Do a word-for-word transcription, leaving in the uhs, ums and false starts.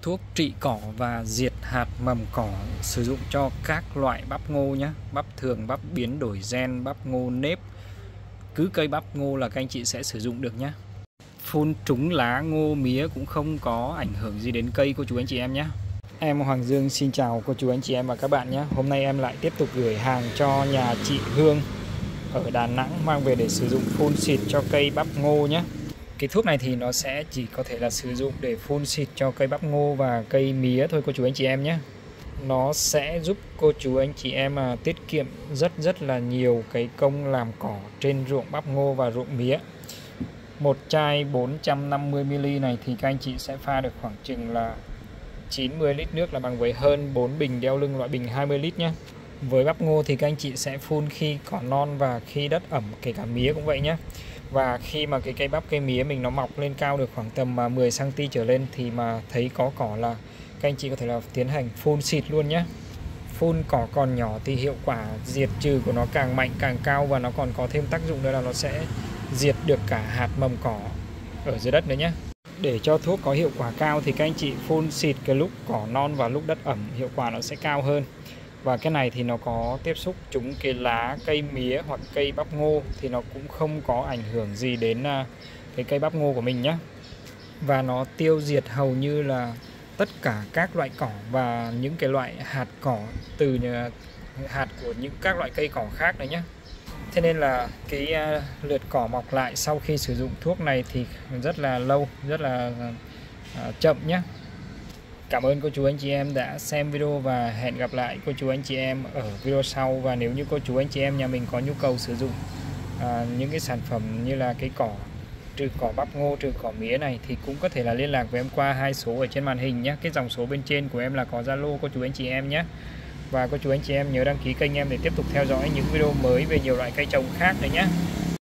thuốc trị cỏ và diệt hạt mầm cỏ sử dụng cho các loại bắp ngô nhé. Bắp thường, bắp biến đổi gen, bắp ngô nếp. Cứ cây bắp ngô là các anh chị sẽ sử dụng được nhé. Phun trúng lá ngô mía cũng không có ảnh hưởng gì đến cây cô chú anh chị em nhé. Em Hoàng Dương xin chào cô chú anh chị em và các bạn nhé. Hôm nay em lại tiếp tục gửi hàng cho nhà chị Hương ở Đà Nẵng, mang về để sử dụng phun xịt cho cây bắp ngô nhé. Cái thuốc này thì nó sẽ chỉ có thể là sử dụng để phun xịt cho cây bắp ngô và cây mía thôi cô chú anh chị em nhé. Nó sẽ giúp cô chú anh chị em mà tiết kiệm rất rất là nhiều cái công làm cỏ trên ruộng bắp ngô và ruộng mía. Một chai bốn trăm năm mươi mi li lít này thì các anh chị sẽ pha được khoảng chừng là chín mươi lít nước, là bằng với hơn bốn bình đeo lưng loại bình hai mươi lít nhé. Với bắp ngô thì các anh chị sẽ phun khi cỏ non và khi đất ẩm, kể cả mía cũng vậy nhé. Và khi mà cái cây bắp cây mía mình nó mọc lên cao được khoảng tầm mười xăng ti mét trở lên thì mà thấy có cỏ là các anh chị có thể là tiến hành phun xịt luôn nhé. Phun cỏ còn nhỏ thì hiệu quả diệt trừ của nó càng mạnh càng cao, và nó còn có thêm tác dụng nữa là nó sẽ diệt được cả hạt mầm cỏ ở dưới đất nữa nhé. Để cho thuốc có hiệu quả cao thì các anh chị phun xịt cái lúc cỏ non và lúc đất ẩm, hiệu quả nó sẽ cao hơn. Và cái này thì nó có tiếp xúc trúng cái lá cây mía hoặc cây bắp ngô thì nó cũng không có ảnh hưởng gì đến cái cây bắp ngô của mình nhé. Và nó tiêu diệt hầu như là tất cả các loại cỏ và những cái loại hạt cỏ từ hạt của những các loại cây cỏ khác đấy nhé. Thế nên là cái lượt cỏ mọc lại sau khi sử dụng thuốc này thì rất là lâu, rất là chậm nhé. Cảm ơn cô chú anh chị em đã xem video và hẹn gặp lại cô chú anh chị em ở video sau. Và nếu như cô chú anh chị em nhà mình có nhu cầu sử dụng à, những cái sản phẩm như là cái cỏ trừ cỏ bắp ngô, trừ cỏ mía này thì cũng có thể là liên lạc với em qua hai số ở trên màn hình nhé. Cái dòng số bên trên của em là có Zalo cô chú anh chị em nhé. Và cô chú anh chị em nhớ đăng ký kênh em để tiếp tục theo dõi những video mới về nhiều loại cây trồng khác nữa nhé.